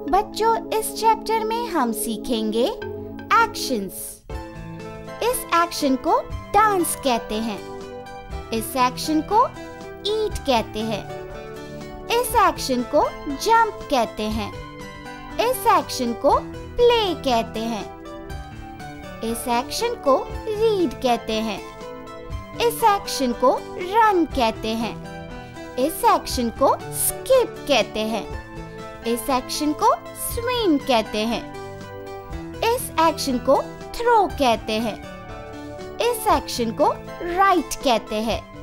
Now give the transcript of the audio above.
बच्चों, इस चैप्टर में हम सीखेंगे एक्शंस। इस एक्शन को डांस कहते हैं। इस एक्शन को ईट कहते हैं। इस एक्शन को जंप कहते हैं। इस एक्शन को प्ले कहते हैं। इस एक्शन को रीड कहते हैं। इस एक्शन को रन कहते हैं। इस एक्शन को स्किप कहते हैं। इस एक्शन को स्विम कहते हैं। इस एक्शन को थ्रो कहते हैं। इस एक्शन को राइट कहते हैं।